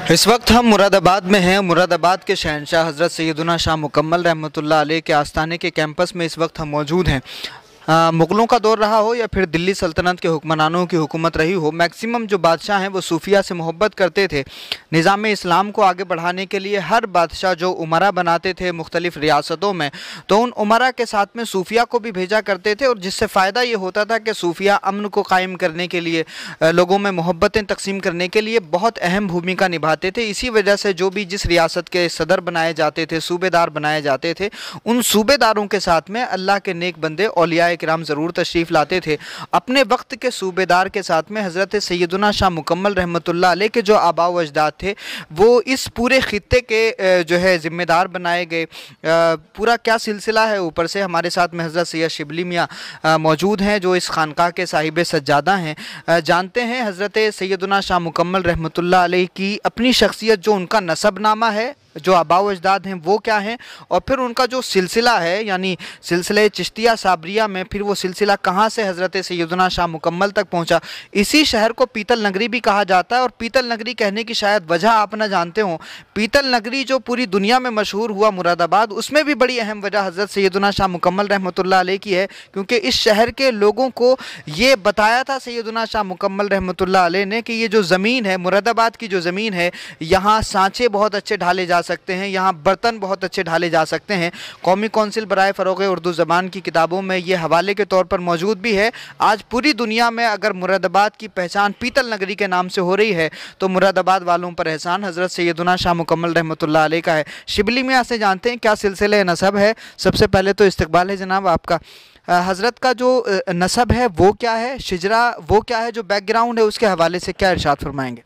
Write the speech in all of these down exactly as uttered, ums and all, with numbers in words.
इस वक्त हम मुरादाबाद में हैं। मुरादाबाद के शहंशाह हज़रत सैयदना शाह मुकम्मल रहमतुल्लाह अलैह के आस्थाने के कैंपस में इस वक्त हम मौजूद हैं। आ, मुग़लों का दौर रहा हो या फिर दिल्ली सल्तनत के हुक्मरानों की हुकूमत रही हो, मैक्सिमम जो बादशाह हैं वो सूफिया से मोहब्बत करते थे। निज़ाम इस्लाम को आगे बढ़ाने के लिए हर बादशाह जो उमरा बनाते थे मुख्तलिफ़ रियासतों में, तो उन उमरा के साथ में सूफिया को भी भेजा करते थे, और जिससे फ़ायदा ये होता था कि सूफिया अमन को कायम करने के लिए, लोगों में मोहब्बतें तकसीम करने के लिए बहुत अहम भूमिका निभाते थे। इसी वजह से जो भी जिस रियासत के सदर बनाए जाते थे, सूबेदार बनाए जाते थे, उन सूबेदारों के साथ में अल्लाह के नेक बंदे औलिया किराम ज़रूर तशरीफ़ लाते थे। अपने वक्त के सूबेदार के साथ में हज़रत सैयदना शाह मुकम्मल रहमतुल्लाह अलैह के जो आबा व अजदाद थे वो इस पूरे खित्ते के जो है ज़िम्मेदार बनाए गए। पूरा क्या सिलसिला है, ऊपर से हमारे साथ में हज़रत सैयद शिबली मियाँ मौजूद हैं जो इस खानका के साहिब सज्जादा हैं। जानते हैं हज़रत सैयदना शाह मुकम्मल रहमतुल्लाह अलैह की अपनी शख्सियत, जो उनका नसबनामा है, जो आबा व अजदाद हैं वो क्या हैं, और फिर उनका जो सिलसिला है यानी सिलसिले चिश्तिया साबरिया में फिर वो सिलसिला कहाँ से हज़रत सैयदना शाह मुकम्मल तक पहुँचा। इसी शहर को पीतल नगरी भी कहा जाता है, और पीतल नगरी कहने की शायद वजह आप ना जानते हो। पीतल नगरी जो पूरी दुनिया में मशहूर हुआ मुरादाबाद, उसमें भी बड़ी अहम वजह हज़रत सैयदना शाह मुकम्मल रहमतुल्लाह अलैह की है, क्योंकि इस शहर के लोगों को ये बताया था सैयदना शाह मुकम्मल रहमतुल्लाह अलैह ने कि ये जो ज़मीन है, मुरादाबाद की जो ज़मीन है, यहाँ सांचे बहुत अच्छे ढाले जा सकते हैं, यहाँ बर्तन बहुत अच्छे ढाले जा सकते हैं। कौमी कौंसिल बराए फ़रोग़ उर्दू ज़बान की किताबों में ये हवाले के तौर पर मौजूद भी है। आज पूरी दुनिया में अगर मुरादाबाद की पहचान पीतल नगरी के नाम से हो रही है, तो मुरादाबाद वालों पर एहसान हज़रत सैयदना शाह मुकम्मल रहमतुल्लाह अलैह का है। शिबली मियाँ से जानते हैं क्या सिलसिले नसब है। सबसे पहले तो इस्तकबाल है जनाब आपका। हज़रत का जो नसब है वो क्या है, शिजरा वो क्या है, जो बैकग्राउंड है उसके हवाले से क्या इरशाद फरमाएंगे।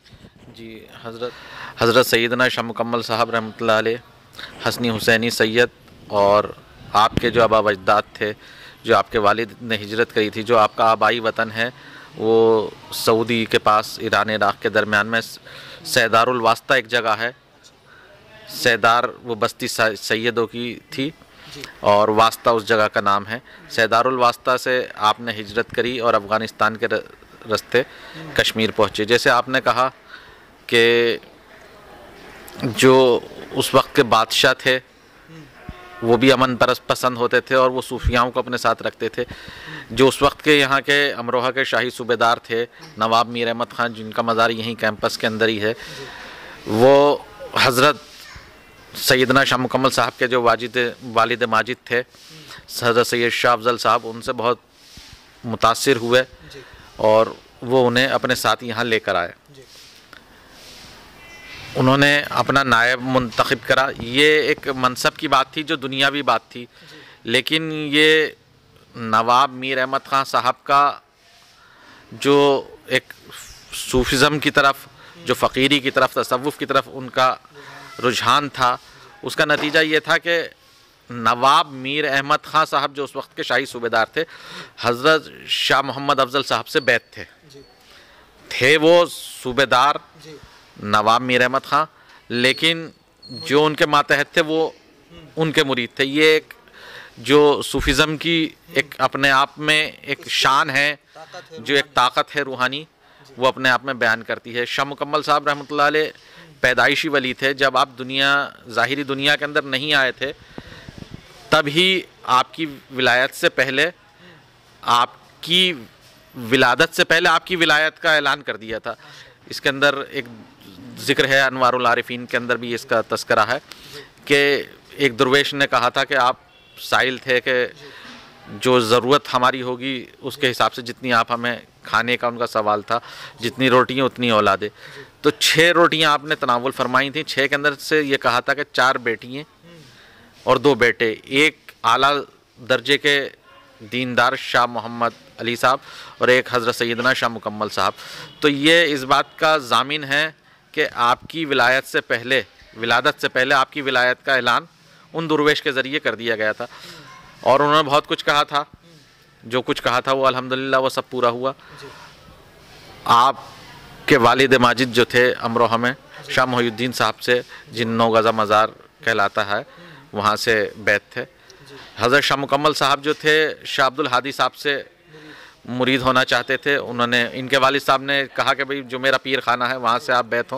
जी, हज़रत हज़रत सैयदना शाह मुकम्मल साहब रहमतुल्लाह अलैह हसनी हुसैनी सैयद, और आपके जो आबा अजदाद थे, जो आपके वालिद ने हिजरत करी थी, जो आपका आबाई वतन है वो सऊदी के पास ईरान इराक़ के दरमियान में सैदारुल वास्ता एक जगह है। सैदार वो बस्ती सैयदों की थी और वास्ता उस जगह का नाम है। सैदारुल वास्ता से आपने हिजरत करी और अफ़गानिस्तान के रास्ते कश्मीर पहुँचे। जैसे आपने कहा कि जो उस वक्त के बादशाह थे वो भी अमन परस्त पसंद होते थे और वो सूफियाओं को अपने साथ रखते थे। जो उस वक्त के यहाँ के अमरोहा के शाही सूबेदार थे नवाब मीर अहमद ख़ान, जिनका मज़ार यहीं कैंपस के अंदर ही है, वो हज़रत सैयदना शाह मुकम्मल साहब के जो वाजिद वालिद माजिद थे हज़रत सैयद शाह अफ़ज़ल साहब, उनसे बहुत मुतासिर हुए और वो उन्हें अपने साथ यहाँ लेकर आए। उन्होंने अपना नायब मुंतखब करा। ये एक मनसब की बात थी जो दुनियावी बात थी, लेकिन ये नवाब मीर अहमद ख़ान साहब का जो एक सूफिज़म की तरफ, जो फ़कीरी की तरफ, तसव्वुफ़ की तरफ उनका रुझान था, उसका नतीजा ये था कि नवाब मीर अहमद ख़ान साहब जो उस वक्त के शाही सूबेदार थे, हज़रत शाह मोहम्मद अफ़ज़ल साहब से बैत थे थे वो सूबेदार नवाब मीर अहमद ख़ान, लेकिन जो उनके मातहत थे वो उनके मुरीद थे। ये एक जो सूफिज़म की एक अपने आप में एक शान है, जो एक ताकत है रूहानी, वो अपने आप में बयान करती है। शाह मुकम्मल साहब रहमतुल्लाह अलैह पैदाइशी वली थे। जब आप दुनिया ज़ाहिरी दुनिया के अंदर नहीं आए थे, तब ही आपकी विलायत से पहले, आपकी विलादत से पहले आपकी विलायत का ऐलान कर दिया था। इसके अंदर एक ज़िक्र है, अनवारुल आरिफीन के अंदर भी इसका तस्करा है कि एक दरवेश ने कहा था कि आप साइल थे कि जो ज़रूरत हमारी होगी उसके हिसाब से, जितनी आप हमें खाने का उनका सवाल था, जितनी रोटियां उतनी औलादे। तो छः रोटियां आपने तनावुल फरमाई थी। छः के अंदर से ये कहा था कि चार बेटियां और दो बेटे, एक आला दर्जे के दीनदार शाह मोहम्मद अली साहब और एक हज़रत सैयदना शाह मुकम्मल साहब। तो ये इस बात का ज़ामिन है कि आपकी विलायत से पहले, विलादत से पहले आपकी विलायत का ऐलान उन दुर्वेश के ज़रिए कर दिया गया था, और उन्होंने बहुत कुछ कहा था। जो कुछ कहा था वो अल्हम्दुलिल्लाह वो सब पूरा हुआ। आपके वालिद माजिद जो थे अमरोहा में, शाह मोहिउद्दीन साहब से, जिन नौ गज़ा मज़ार कहलाता है, वहाँ से बैत थे। हज़रत शाह मुकम्मल साहब जो थे शाह अब्दुल हादी साहब से मुरीद होना चाहते थे। उन्होंने, इनके वालिद साहब ने कहा कि भाई जो मेरा पीर खाना है वहाँ से आप बैत हों,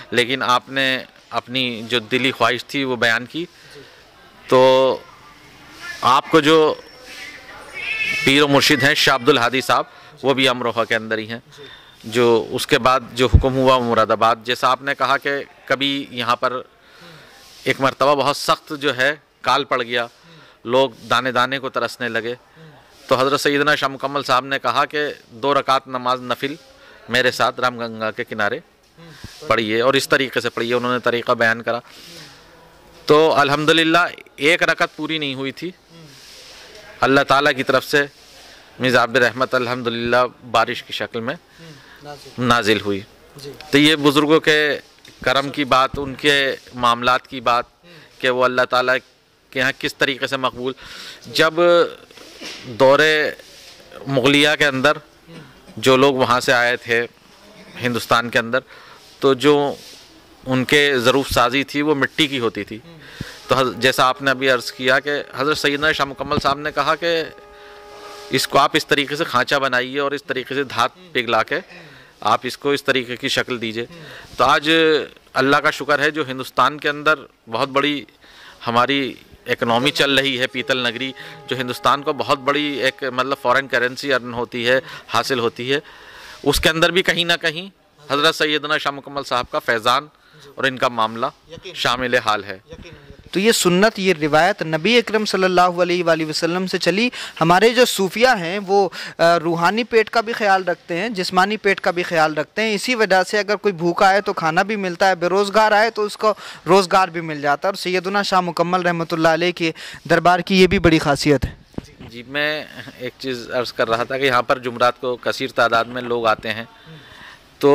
لیکن آپ نے اپنی جو دلی خواہش تھی وہ بیان کی. تو آپ کو جو پیر و مرشد ہیں شاہ عبد الہادی صاحب، وہ بھی امروہہ کے اندر ہی ہیں. جو اس کے بعد جو حکم ہوا مراد آباد، جیسا آپ نے کہا کہ کبھی یہاں پر ایک مرتبہ بہت سخت جو ہے کال پڑ گیا، لوگ دانے دانے کو ترسنے لگے، تو حضرت سیدنا شاہ مکمل صاحب نے کہا کہ دو رکعت نماز نفل میرے ساتھ رام گنگا کے کنارے پڑھیے، اور اس طریقے سے پڑھیے. انہوں نے طریقہ بیان کرا. تو الحمدللہ ایک رکعت پوری نہیں ہوئی تھی، اللہ تعالیٰ کی طرف سے مزاب رحمت الحمدللہ بارش کی شکل میں نازل ہوئی. تو یہ بزرگوں کے کرم کی بات، ان کے معاملات کی بات کہ وہ اللہ تعالیٰ کے یہاں کس طریقے سے مقبول. جب دور مغلیہ کے اندر جو لوگ وہاں سے آئے تھے ہندوستان کے اندر، تو جو ان کے ظروف سازی تھی وہ مٹی کی ہوتی تھی. تو جیسا آپ نے ابھی عرض کیا کہ حضرت سیدنا شاہ مکمل صاحب نے کہا کہ اس کو آپ اس طریقے سے کھانچہ بنائیے اور اس طریقے سے دھات پگھلا کے آپ اس کو اس طریقے کی شکل دیجئے. تو آج اللہ کا شکر ہے جو ہندوستان کے اندر بہت بڑی ہماری اکنامی چل رہی ہے، پیتل نگری، جو ہندوستان کو بہت بڑی ایک مطلب فورن کرنسی ارن ہوتی ہے، حاصل ہوتی ہے، اس کے اندر بھی کہیں نہ کہیں حضرت سیدنا شاہ مکمل صاحب کا فیضان اور ان کا معاملہ شامل حال ہے. تو یہ سنت، یہ روایت نبی اکرم صلی اللہ علیہ وآلہ وسلم سے چلی. ہمارے جو صوفیہ ہیں وہ روحانی پیٹ کا بھی خیال رکھتے ہیں، جسمانی پیٹ کا بھی خیال رکھتے ہیں. اسی وجہ سے اگر کوئی بھوکا ہے تو کھانا بھی ملتا ہے، بے روزگار آئے تو اس کو روزگار بھی مل جاتا ہے. اور سیدنا شاہ مکمل رحمۃ اللہ علیہ کے دربار کی یہ بھی بڑی خاصیت ہے. جی میں ایک چیز عرض کر رہا تھا کہ یہاں پر جمعرات کو کثیر تعداد میں لوگ آتے ہیں. تو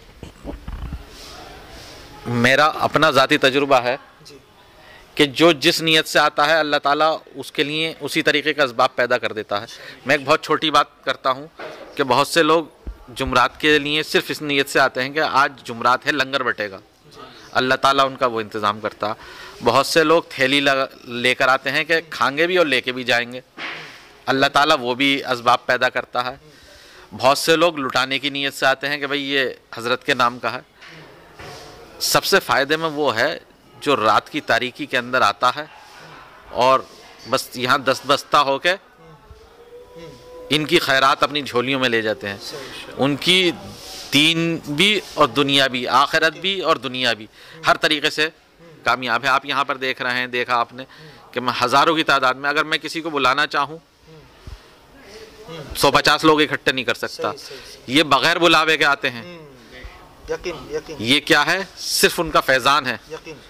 میرا اپنا ذاتی تجربہ ہے کہ جو جس نیت سے آتا ہے اللہ تعالیٰ اس کے لیے اسی طریقے کا اسباب پیدا کر دیتا ہے. میں ایک بہت چھوٹی بات کرتا ہوں کہ بہت سے لوگ جمعرات کے لیے صرف اس نیت سے آتے ہیں کہ آج جمعرات ہے لنگر بٹے گا، اللہ تعالیٰ ان کا وہ انتظام کرتا. بہت سے لوگ تھیلی لے کر آتے ہیں کہ کھائیں بھی اور لے کے بھی جائیں گے، اللہ تعالیٰ وہ بھی اسباب پیدا کرتا ہے. بہت سے لوگ لٹانے کی نیت سے آتے ہیں کہ بھئی یہ حضرت کے نام کا ہے. سب سے فائدے میں وہ ہے جو رات کی تاریکی کے اندر آتا ہے اور بس یہاں دست بستہ ہو کے ان کی خیرات اپنی جھولیوں میں لے جاتے ہیں. ان کی دین بھی اور دنیا بھی، آخرت بھی اور دنیا بھی ہر طریقے سے کامیاب ہے. آپ یہاں پر دیکھ رہے ہیں، دیکھا آپ نے کہ میں ہزاروں کی تعداد میں اگر میں کسی کو بلانا چاہوں سو پچاس لوگ اکٹھے نہیں کر سکتا. یہ بغیر بلاوے کے آتے ہیں. یہ کیا ہے؟ صرف ان کا فیضان ہے.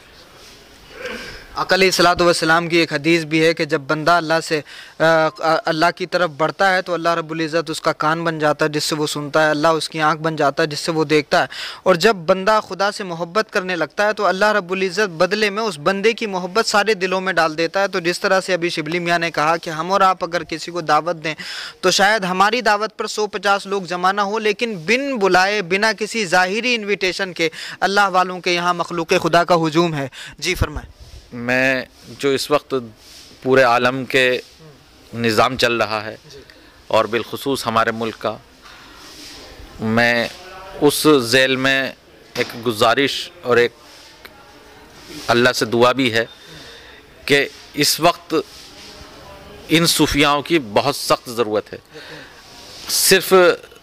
آقا علیہ الصلوۃ والسلام کی ایک حدیث بھی ہے کہ جب بندہ اللہ سے اللہ کی طرف بڑھتا ہے تو اللہ رب العزت اس کا کان بن جاتا ہے جس سے وہ سنتا ہے، اللہ اس کی آنکھ بن جاتا ہے جس سے وہ دیکھتا ہے. اور جب بندہ خدا سے محبت کرنے لگتا ہے تو اللہ رب العزت بدلے میں اس بندے کی محبت سارے دلوں میں ڈال دیتا ہے. تو جس طرح سے ابھی شبلی میاں نے کہا کہ ہم اور آپ اگر کسی کو دعوت دیں تو شاید ہماری دعوت پر سو پچاس لوگ جمع نہ ہو، لیکن بن بلائے، بنا کسی ظاہری انویٹیشن کے اللہ والوں کے یہاں مخلوق خدا کا ہجوم ہے. جی فرمائیں. میں جو اس وقت پورے عالم کے نظام چل رہا ہے اور بالخصوص ہمارے ملک کا، میں اس ذیل میں ایک گزارش اور ایک اللہ سے دعا بھی ہے کہ اس وقت ان صوفیاؤں کی بہت سخت ضرورت ہے. صرف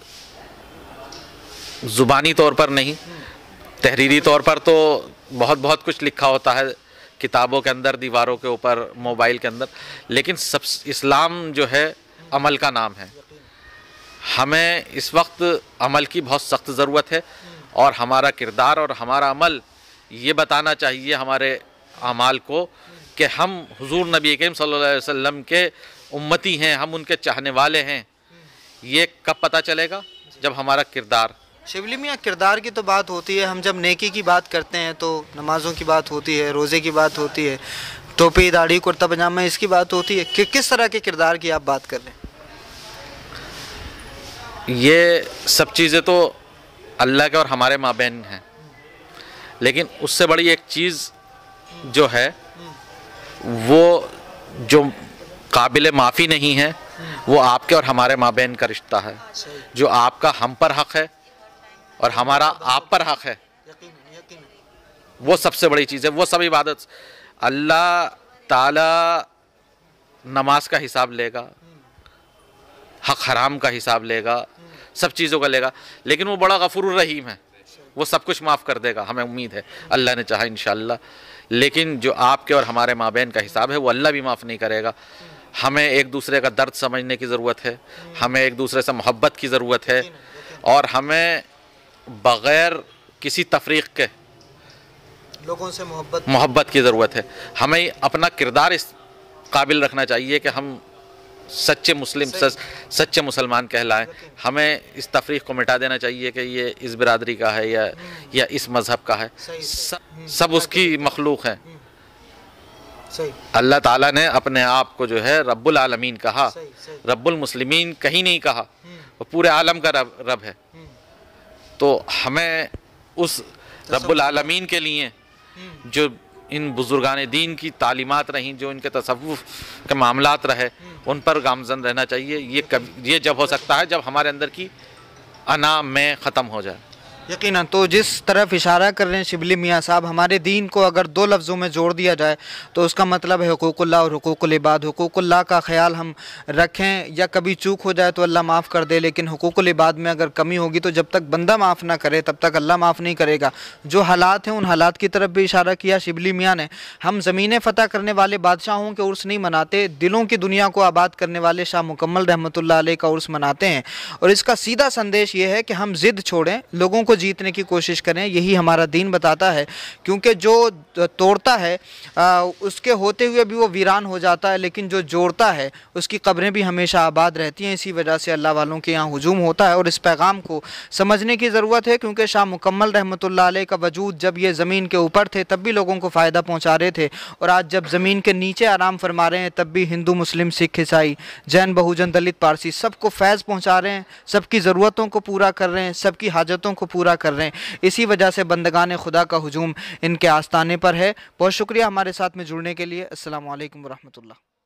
زبانی طور پر نہیں، تحریری طور پر تو بہت بہت کچھ لکھا ہوتا ہے کتابوں کے اندر، دیواروں کے اوپر، موبائل کے اندر، لیکن سب اسلام جو ہے عمل کا نام ہے. ہمیں اس وقت عمل کی بہت سخت ضرورت ہے اور ہمارا کردار اور ہمارا عمل یہ بتانا چاہیے ہمارے اعمال کو کہ ہم حضور نبی کریم صلی اللہ علیہ وسلم کے امتی ہیں، ہم ان کے چاہنے والے ہیں. یہ کب پتہ چلے گا؟ جب ہمارا کردار. شبلی میاں کردار کی تو بات ہوتی ہے، ہم جب نیکی کی بات کرتے ہیں تو نمازوں کی بات ہوتی ہے، روزے کی بات ہوتی ہے، ٹوپی داڑھی کرتا پجامہ اس کی بات ہوتی ہے. کہ کس طرح کے کردار کی آپ بات کر رہے ہیں؟ یہ سب چیزیں تو اللہ کے اور ہمارے مابین ہیں، لیکن اس سے بڑی ایک چیز جو ہے وہ جو قابل معافی نہیں ہے وہ آپ کے اور ہمارے مابین کا رشتہ ہے. جو آپ کا ہم پر حق ہے اور ہمارا آپ پر حق ہے، وہ سب سے بڑی چیز ہے. وہ سب عبادت اللہ تعالیٰ نماز کا حساب لے گا, حق حرام کا حساب لے گا, سب چیزوں کا لے گا, لیکن وہ بڑا غفور الرحیم ہے, وہ سب کچھ معاف کر دے گا, ہمیں امید ہے اللہ نے چاہا انشاءاللہ. لیکن جو آپ کے اور ہمارے مابین کا حساب ہے وہ اللہ بھی معاف نہیں کرے گا. ہمیں ایک دوسرے کا درد سمجھنے کی ضرورت ہے, ہمیں ایک دوسرے سے محبت کی ضرورت ہے, اور ہمیں بغیر کسی تفریق کے لوگوں سے محبت محبت کی ضرورت ہے. ہمیں اپنا کردار اس قابل رکھنا چاہیے کہ ہم سچے مسلم سچے مسلمان کہلائیں. ہمیں اس تفریق کو مٹا دینا چاہیے کہ یہ اس برادری کا ہے یا یا اس مذہب کا ہے. سب اس کی مخلوق ہیں. اللہ تعالیٰ نے اپنے آپ کو جو ہے رب العالمین کہا, رب المسلمین کہیں نہیں کہا, وہ پورے عالم کا رب رب ہے. تو ہمیں اس رب العالمین کے لیے جو ان بزرگان دین کی تعلیمات رہیں, جو ان کے تصوف کے معاملات رہے, ان پر گامزن رہنا چاہیے. یہ کب یہ جب ہو سکتا ہے جب ہمارے اندر کی انا میں ختم ہو جائے. یقیناً تو جس طرف اشارہ کر رہے ہیں شبلی میاں صاحب, ہمارے دین کو اگر دو لفظوں میں جوڑ دیا جائے تو اس کا مطلب ہے حقوق اللہ اور حقوق العباد. حقوق اللہ کا خیال ہم رکھیں, یا کبھی چوک ہو جائے تو اللہ معاف کر دے, لیکن حقوق العباد میں اگر کمی ہوگی تو جب تک بندہ معاف نہ کرے تب تک اللہ معاف نہیں کرے گا. جو حالات ہیں ان حالات کی طرف بھی اشارہ کیا شبلی میاں نے. ہم زمینیں فتح کرنے والے بادشاہوں کے عرس نہیں مناتے, دلوں کی دنیا کو آباد کرنے والے شاہ مکمل رحمۃ اللہ علیہ کا عرس مناتے ہیں. اور اس کا سیدھا سندیش یہ ہے کہ ہم ضد چھوڑیں, لوگوں کو جیتنے کی کوشش کریں. یہی ہمارا دین بتاتا ہے, کیونکہ جو توڑتا ہے اس کے ہوتے ہوئے بھی وہ ویران ہو جاتا ہے, لیکن جو جوڑتا ہے اس کی قبریں بھی ہمیشہ آباد رہتی ہیں. اسی وجہ سے اللہ والوں کے یہاں ہجوم ہوتا ہے, اور اس پیغام کو سمجھنے کی ضرورت ہے, کیونکہ شاہ مکمل رحمۃ اللہ علیہ کا وجود جب یہ زمین کے اوپر تھے تب بھی لوگوں کو فائدہ پہنچا رہے تھے, اور آج جب زمین کے نیچے آرام فرما رہے ہیں تب بھی ہندو مسلم سکھ عیسائی جین بہوجن دلت پارسی سب کو فیض پہنچا رہے ہیں, سب کی ضرورتوں کو پورا کر رہے ہیں, سب کی حاجتوں کو پورا کر رہے ہیں. اسی وجہ سے بندگان خدا کا ہجوم ان کے آستانے پر ہے. بہت شکریہ ہمارے ساتھ میں جڑنے کے لیے. السلام علیکم ورحمۃ اللہ.